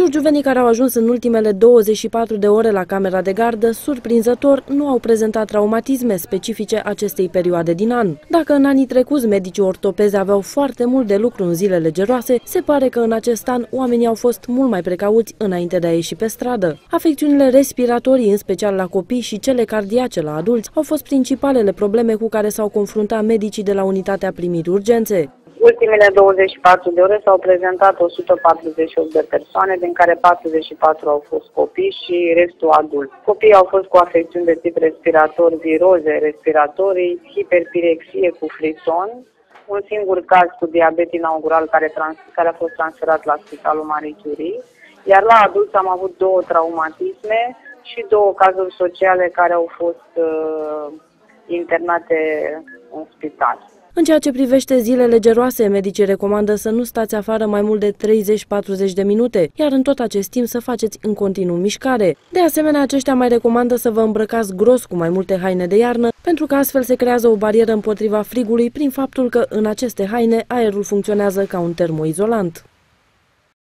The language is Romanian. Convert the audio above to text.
Giurgiuvenii care au ajuns în ultimele 24 de ore la camera de gardă, surprinzător, nu au prezentat traumatisme specifice acestei perioade din an. Dacă în anii trecuți medicii ortopezi aveau foarte mult de lucru în zilele geroase, se pare că în acest an oamenii au fost mult mai precauți înainte de a ieși pe stradă. Afecțiunile respiratorii, în special la copii, și cele cardiace la adulți, au fost principalele probleme cu care s-au confruntat medicii de la unitatea primiri urgențe. Ultimele 24 de ore s-au prezentat 148 de persoane, din care 44 au fost copii și restul adulți. Copiii au fost cu afecțiuni de tip respirator, viroze respiratorii, hiperpirexie cu frison, un singur caz cu diabet inaugural care a fost transferat la Spitalul Marie Curie, iar la adulți am avut 2 traumatisme și 2 cazuri sociale care au fost internate în spital. În ceea ce privește zilele geroase, medicii recomandă să nu stați afară mai mult de 30-40 de minute, iar în tot acest timp să faceți în continuu mișcare. De asemenea, aceștia mai recomandă să vă îmbrăcați gros cu mai multe haine de iarnă, pentru că astfel se creează o barieră împotriva frigului prin faptul că în aceste haine aerul funcționează ca un termoizolant.